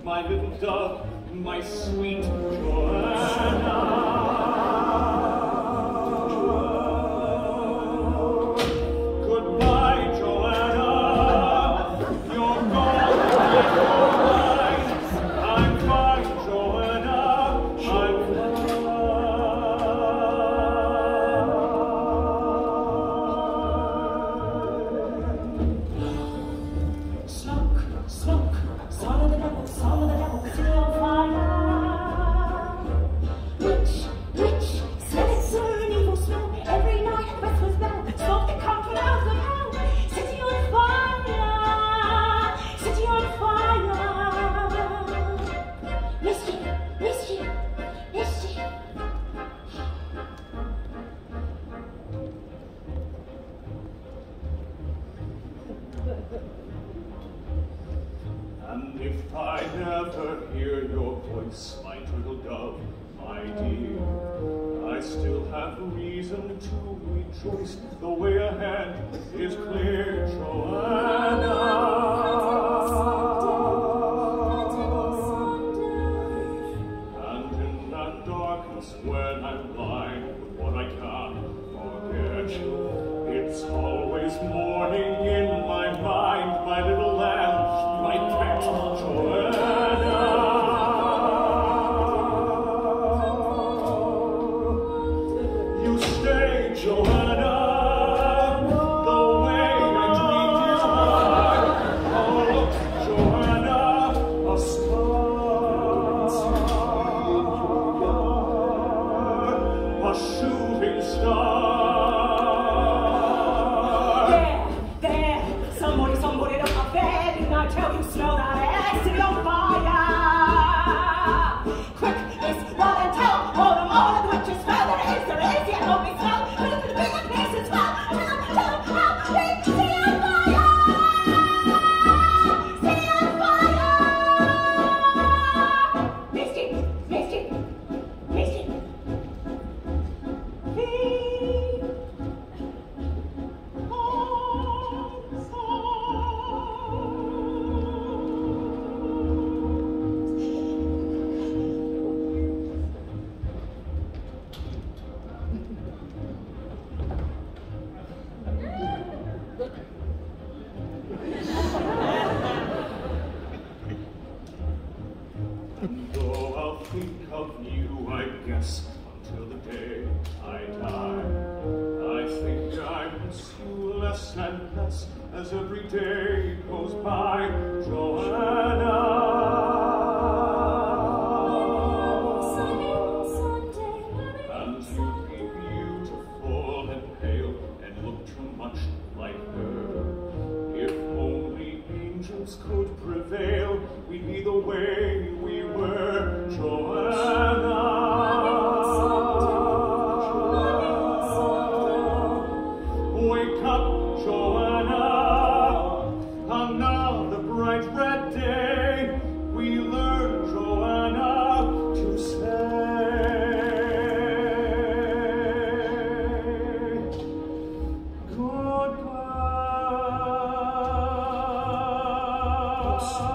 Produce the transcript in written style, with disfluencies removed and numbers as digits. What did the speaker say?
my little dove, my sweet Johanna. Goodbye, Johanna. You're gone, you're mine. I'm fine, Johanna. I'm fine. Smoke, smoke, son of the devil, city on fire. Witch, witch, smell it, sir, an evil smell. Every night a breathless bell, smoke that comes from out of hell. City on fire, city on fire. Mischief, mischief, mischief. And if I never hear your voice, my turtle dove, my dear, I still have reason to rejoice. The way ahead is clear, Johanna. And in that darkness when I'm blind with what I can't forget, it's always morning in my mind, my little lamb, my pet Johanna. You stay, Johanna. The way I dreamed is mine. Oh, look, Johanna, a star, a shooting star. There, somebody look up there. Didn't I tell you, smell that air? City on fire. Quick, it's run and tell. All the witches smell that there is, yet nobody smell. Look at the big places smell. And then tell them how big. City on fire. City on fire. Misty, misty, misty. Though I'll think of you, I guess, until the day I die. I think I miss you less and less as every day goes by, Johanna. And you'd be beautiful and pale and look too much like her. If only angels could prevail, we'd be the way we were, Johanna. Wake up, Johanna. Another bright red day. We learn, Johanna, to say goodbye.